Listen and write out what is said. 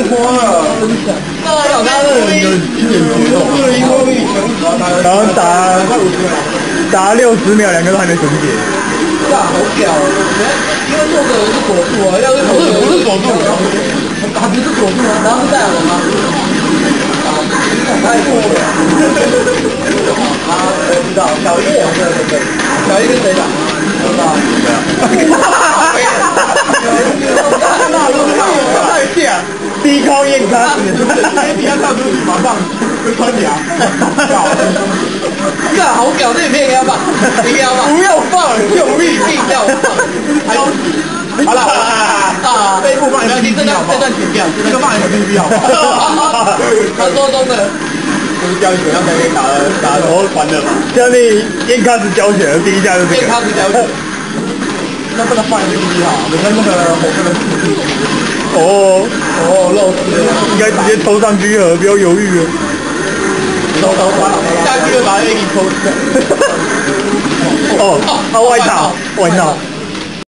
花了， 那有他的然后打60秒，2个都还没损血。 哇，好屌！因为作者是锁住啊，要是不是锁住，还不是锁住啊，然后是戴尔吗？太过了。知道小一对，小一跟谁打？不知道。 太像，低高验卡， 你要跳出去，马上就穿墙。 干好屌，这影片应该要放，应该要放， 不要放，用力， 硬要放。 好了，这一部放 MVP 好不好？ 这段剪掉， 这个放 MVP 好不好？ 传说中的。 就是教你怎样才可以打头团的嘛。 教你验卡子教学，第一下就这个。 验卡子教学。 那不能放 MVP 好，你跟那个火哥的漏死了，应该直接抽上居合，不要犹豫了。 下去就把 A 给抽。 外套。